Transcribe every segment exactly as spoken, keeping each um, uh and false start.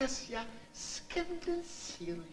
Сейчас я сконденсирую.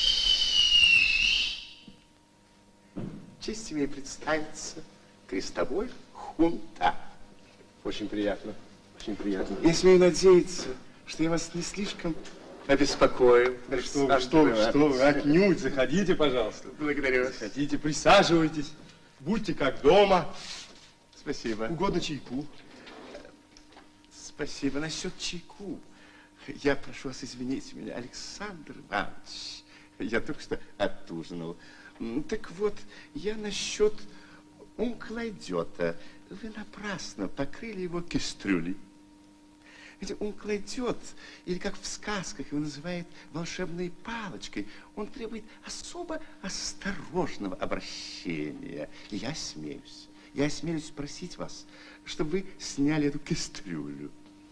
Честь тебе представиться, крестовой хунта. Очень приятно, очень приятно. Я смею надеяться, что я вас не слишком обеспокоил. Да что вы, что вы, что вы, отнюдь, заходите, пожалуйста. Благодарю вас. Заходите, присаживайтесь, будьте как дома. Спасибо. Угодно чайку. Спасибо. Насчет чайку. Я прошу вас извинить меня, Александр Иванович. Я только что отужинал. Так вот, я насчет унклойдета. Вы напрасно покрыли его кастрюлей. Ведь унклойдет, или как в сказках его называют волшебной палочкой, он требует особо осторожного обращения. И я смеюсь, я осмелюсь спросить вас, чтобы вы сняли эту кастрюлю.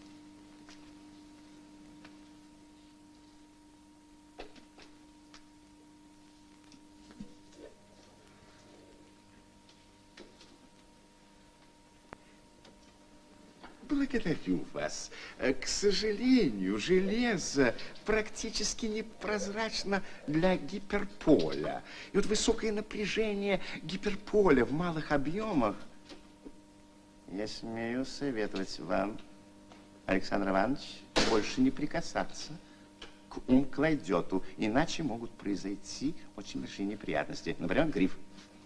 Благодарю вас. К сожалению, железо практически непрозрачно для гиперполя. И вот высокое напряжение гиперполя в малых объемах. Я смею советовать вам, Александр Иванович, больше не прикасаться к унклойдету, иначе могут произойти очень большие неприятности. Например, грипп.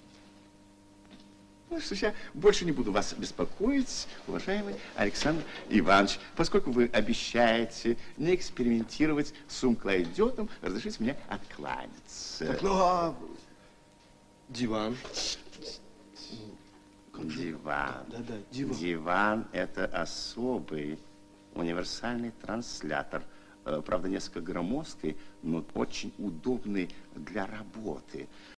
Ну что ж, я больше не буду вас беспокоить, уважаемый Александр Иванович. Поскольку вы обещаете не экспериментировать с унклойдетом, разрешите мне откланяться. Так, ну а диван? Диван. Да, да, диван. Диван – это особый универсальный транслятор. Правда, несколько громоздкий, но очень удобный для работы.